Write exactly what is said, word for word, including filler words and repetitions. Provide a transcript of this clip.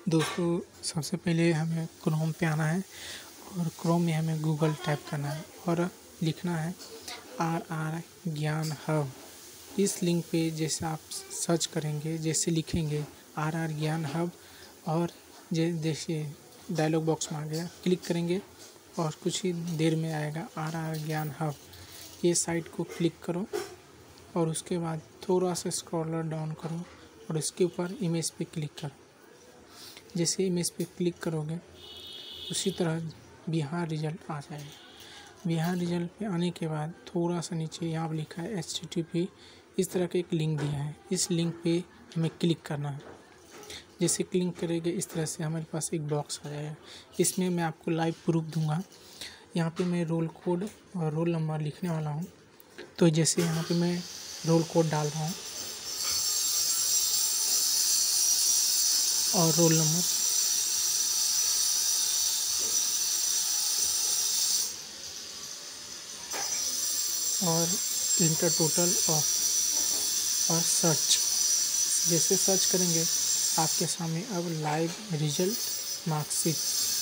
दोस्तों सबसे पहले हमें क्रोम पे आना है और क्रोम में हमें गूगल टाइप करना है और लिखना है आर आर ज्ञान हब। इस लिंक पे जैसे आप सर्च करेंगे, जैसे लिखेंगे आर आर ज्ञान हब और जैसे डायलॉग बॉक्स में आ गया, क्लिक करेंगे और कुछ ही देर में आएगा आर आर ज्ञान हब। ये साइट को क्लिक करो और उसके बाद थोड़ा सा स्क्रॉलर डाउन करो और उसके ऊपर इमेज पे क्लिक करो। जैसे इमेज पे क्लिक करोगे उसी तरह बिहार रिजल्ट आ जाएगा। बिहार रिजल्ट पे आने के बाद थोड़ा सा नीचे यहाँ पर लिखा है एच टी टी पी, इस तरह का एक लिंक दिया है। इस लिंक पे हमें क्लिक करना है। जैसे क्लिक करेंगे इस तरह से हमारे पास एक बॉक्स आ जाएगा। इसमें मैं आपको लाइव प्रूफ दूंगा। यहाँ पे मैं रोल कोड और रोल नंबर लिखने वाला हूँ। तो जैसे यहाँ पे मैं रोल कोड डाल रहा हूँ और रोल नंबर, और इंटर टोटल ऑफ और सर्च। जैसे सर्च करेंगे आपके सामने अब लाइव रिजल्ट मार्कशीट